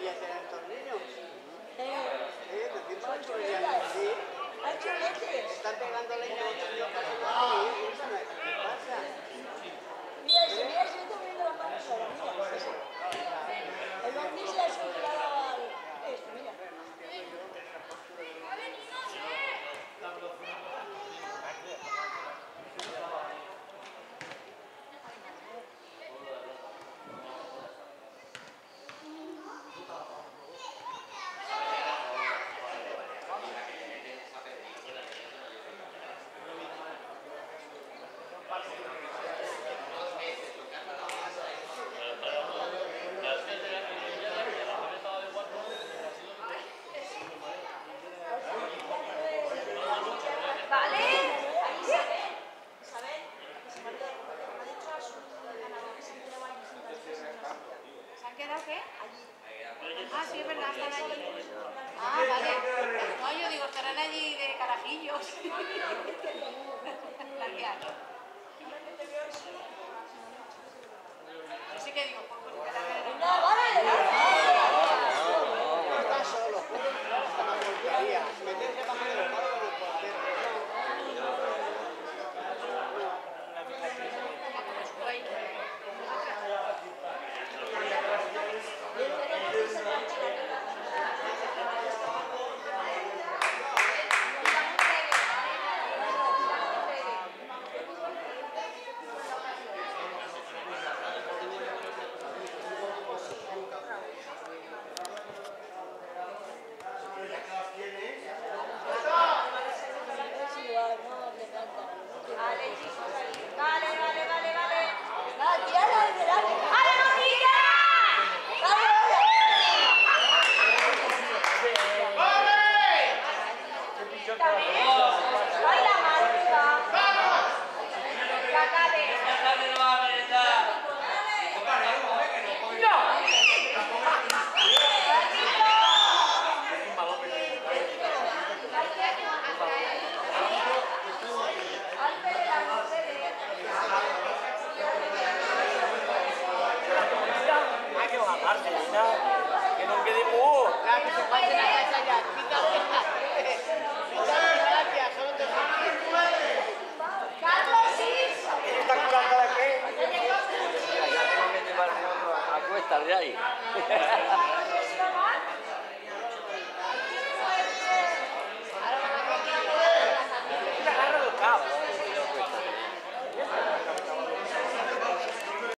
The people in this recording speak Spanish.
chulería tienen estos niños. Decimos la chulería. Sí. ¿Hay chuletes? Están pegando leña a otros niños para salir. ¿Qué pasa? Mira, si mira, se está poniendo la mano sola, mira. El barniz le ha soltado al... Esto, mira. ¿Qué? Ah, sí, es verdad, están allí. Ah, vale. No, yo digo, estarán allí de carajillos. Gracias.